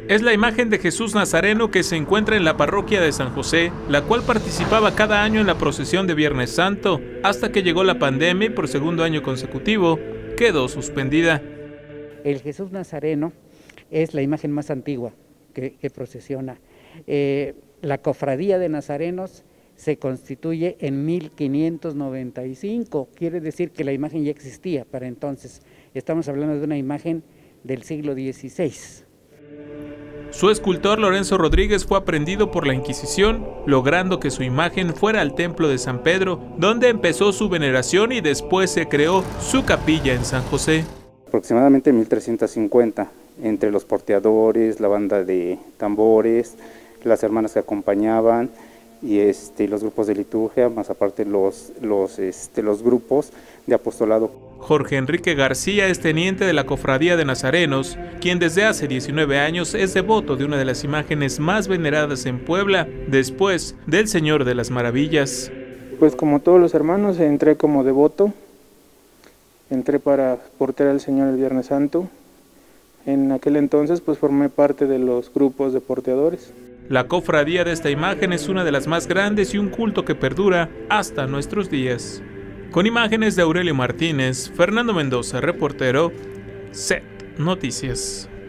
Es la imagen de Jesús Nazareno que se encuentra en la parroquia de San José, la cual participaba cada año en la procesión de Viernes Santo, hasta que llegó la pandemia y por segundo año consecutivo quedó suspendida. El Jesús Nazareno es la imagen más antigua que procesiona. La cofradía de nazarenos se constituye en 1595, quiere decir que la imagen ya existía para entonces. Estamos hablando de una imagen del siglo XVI. Su escultor Lorenzo Rodríguez fue aprehendido por la Inquisición, logrando que su imagen fuera al templo de San Pedro, donde empezó su veneración y después se creó su capilla en San José. Aproximadamente 1350, entre los porteadores, la banda de tambores, las hermanas que acompañaban y los grupos de liturgia, más aparte los grupos de apostolado. Jorge Enrique García es teniente de la Cofradía de Nazarenos, quien desde hace 19 años es devoto de una de las imágenes más veneradas en Puebla, después del Señor de las Maravillas. Pues como todos los hermanos entré como devoto, entré para portear al Señor el Viernes Santo. En aquel entonces pues formé parte de los grupos de porteadores. La cofradía de esta imagen es una de las más grandes y un culto que perdura hasta nuestros días. Con imágenes de Aurelio Martínez, Fernando Mendoza, reportero, SET Noticias.